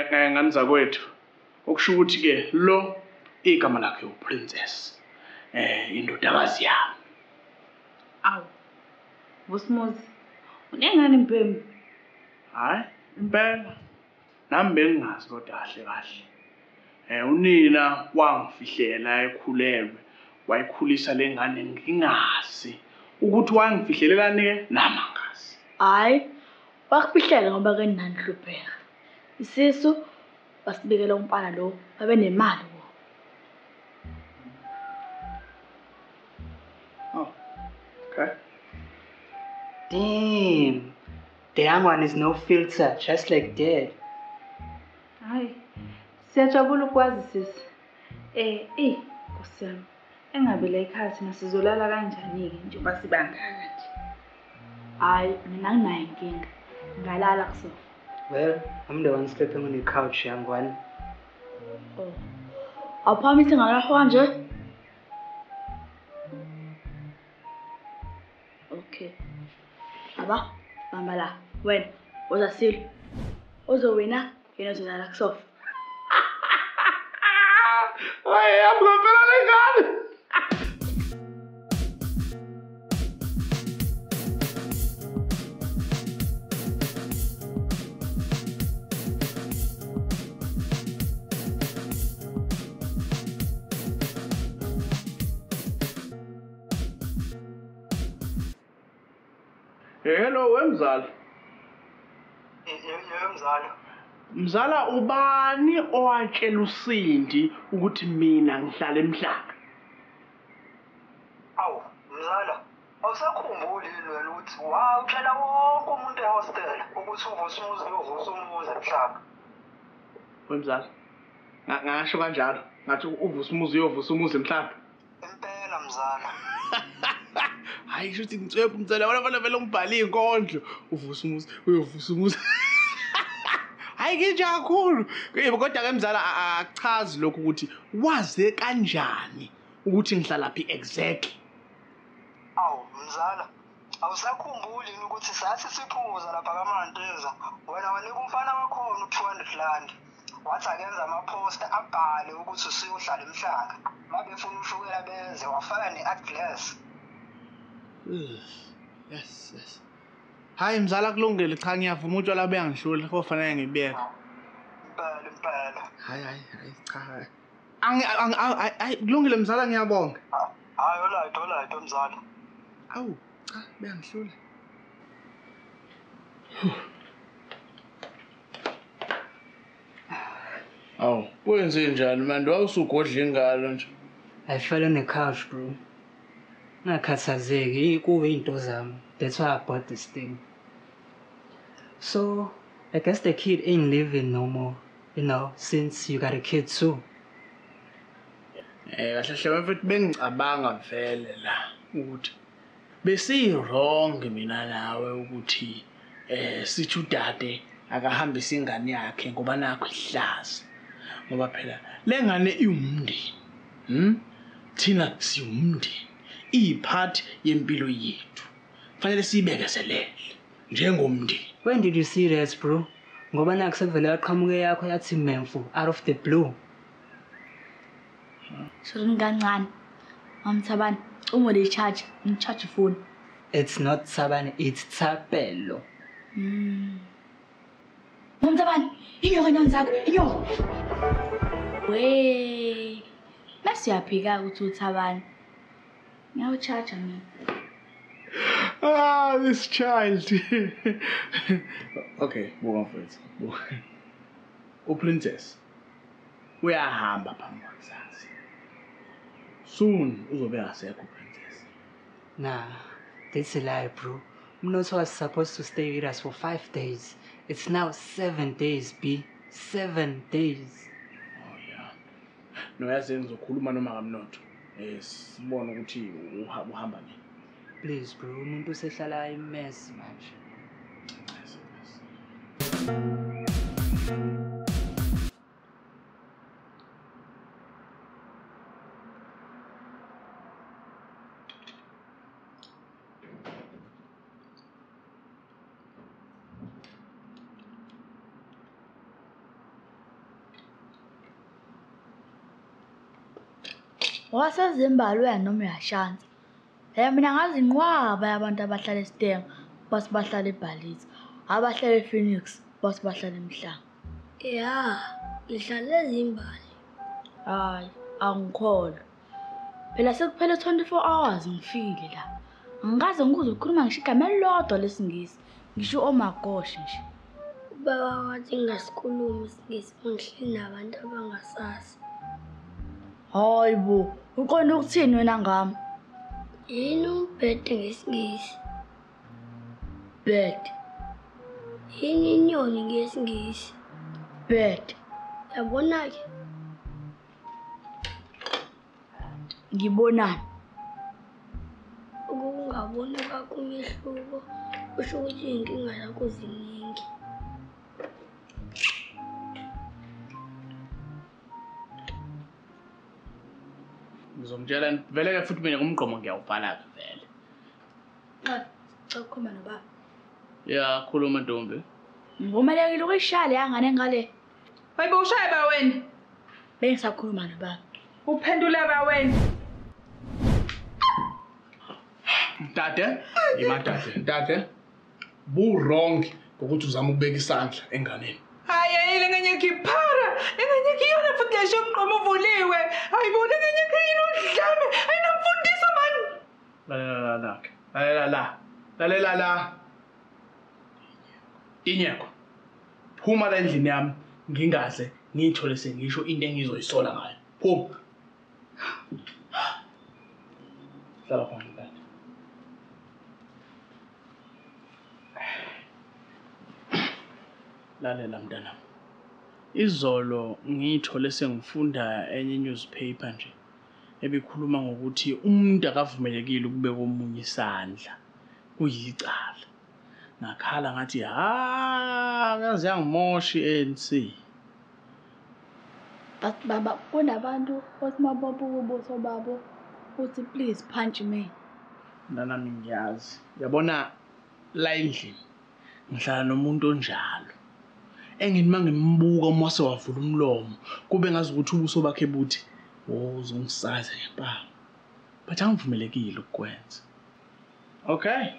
nganza kwethu okusho ukuthi ke lo igama lakhe uprincess indodakazi yami. Awu Vusimuzi unengane impembu? Hayi impela nami bengingazi kodwa kahle unina wangifihlela ekhulelwe wayikhulisa lengane ngingazi ukuthi wangifihlelelani ke nami angazi. Hayi wakufihlela ngoba ke ninanhlupheka isisu basibekela umfana lo babe nemali wo. Oh okay. Damn, the young one is no filter, just like Dad. Hayi siyajabula ukwazi sisi. Nkosi yami engabe la ekhaya thina sizolala kanjani ke njengoba sibangaka nje. Hayi mina nginayo inkinga ngalala kuso. Well, I'm the one sleeping on the couch, young one. Oh. Awuphamise ngalahwa nje? Okay. Aba, bamba la. Wena uzasile. Uzowina yena uzolala kusofa. Hayi yamgophela lengane. Hello wemzala. Mzala. Mzala ubani owatshela uSindi ukuthi mina ngihlala emhlanga? Awu mzala awusakhumbuli wena ukuthi wawutshela wonke umuntu ehostel ukuthi uVusimuzi uyovusa umuzi emhlanga. Wemzala ngasho kanjalo ngathi uVusimuzi uyovusa umuzi emhlanga. Impela mzala. Hayi shuthi ngitswephu mzala wena vele ungibhale inkondlo uVusimuzi uyovusa umuzi. Hayi nje kakhulu kodwa ke mzala akuchazi lokho ukuthi waze kanjani ukuthi ngihlala phi exactly. Awu mzala awusakhumbuli ukuthi sathi siphuza lapha kaManteza wena wanika umfana wakhona u200 wathi akenza amaposter abhale ukuthi usiyohlala emhlanga mabefuna ushukela benze wafaka neaddress. Yes. Hayi mzala kulungile cha ngiyavuma utshwala beyangihlula kufanele ngibiyeke. Impela. Hayi cha. Hayi kulungile mzala ngiyabonga. Hayi olayito mzala. Awu cha beyangihlula. Awu wenze njani manje wawusugodla ingalo nje? I fell on the couch, bro. Ngakhathazeki kuwe into zami. That's why I bought this thing. So, I guess the kid ain't living no more, since you got a kid too. Kahle hle mfethu bengicabanga vele la ukuthi besi-wrong mina nawe ukuthi sithi udade akahambisa ingane yakhe ngoba nakho ihlaza ngoba phela lengane iwumndeni thina siwumndeni iphathi yempilo yethu fanele siyibekezelele njengomndeni. When did you see that, bro? Ngoba nakusevele yaqhamuke yakho yathi memfu out of the blue. Shouldn't kancane. Mamthabani, uma le charge, ngicharge phone. It's not Sabane, it's Tsapelo. Mamthabani, inyoka zakho, inyoka. We. Nasiyaphika ukuthi uThabani. Ngiyawucharge mina. This child. Okay, buka mfethu. Uprincess. Uyahamba phambi kwakusasa. Soon uzobe ngasekho uprincess. Nah, that's a lie, bro. Mnotho was supposed to stay with us for 5 days. It's now 7 days, B. 7 days. Oh yeah. No yazi ngizokhuluma noma ngamnotho. Sibone ukuthi uhamba nini. Please, bro, umuntu usehlala imess manje. Wasezimbali noma uyashanza. Mina ngazinqwaba abantu abahlala eStenga, base bahlala eBhaliza. Abahlala ePhoenix, base bahlala eMhlanga. Ya, ngihlala ezimbali. Hayi, angikholwa. Phela sekuphele 24 hours ngifikile la. Ngikaze ngikuze ukukhuluma ngisho igama elilodwa lesingisi. Ngisho oh my gosh nje. Ubaba wathi ngasikhulumi isingisi ngihleli nabantu abangasazi. Hayibo, uqonda ukuthini wena ngami? Yini umbhede ngesingisi? Bed, Yini inyoni ngesingisi? bed. Yabona-ke, Ngibonani? ukungaboni kwakho umehluko kusho ukuthi iy'nkinga zakho ziningi. Ngizomtshela vele ke futhi mina ngumgqomo ngiyawubhala-ke vele. Cha ukukhuluma nobaba. Ya, khuluma Ntombi. Ngivumelekile ukuyishaya yangane ngale. Hayibo ushaya ba wena? Bengisakhuluma nobaba. Uphendula ba wena? Dade, Dade. Bu-wrong ngokuthi uzama ukubeka isandla enganeni. Hayi lenganye khiphara, lenganye khiyona futhi lesho mqomo uvuliwe. Hayibo lenganye khiyini udlame, ayinamfundisa man. Lalela la. Inyeko. Phuma la endlini yami ngingaze ngithole sengisho into engizoyisola ngayo. Phuma. Hlala phansi Dade. Lalela mntana. Izolo ngithole sengifunda enye newspaper nje ebikhuluma ngokuthi umuntu akavumelekile ukubeka omunye isandla kuyicala. Ngakhala ngathi akaze yangimosha iANC. But baba kunabantu othi mababuka ubuso babo uthi please punch me. Nami ngiyazi. Yabona la endlini ngihlala nomuntu onjalo. Engini mangimbuka uma sewavula umlomo kube ngazi ukuthi ubuso bakhe buthi uzongisaza ngempama. But angivumelekile ukukwenza. Okay?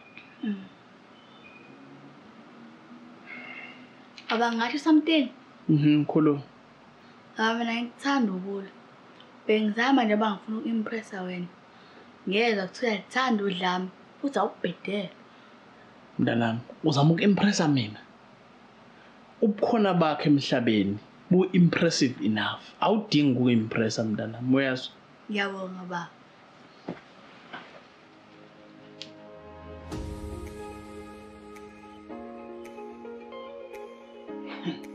Abangasho something. Khulu. Mina ngikuthanda ukula. Bengizama nje bangifuna ukuimpressa wena. Ngiyeza kuthiwa ngithanda udlame futhi awubhedela. Mntanami, uzama ukimpressa mina. Ubukhona bakhe emhlabeni bu-impressive enough. Awudingi ukuyimpressa mntanami, uyazwa? Ngiyabonga baba.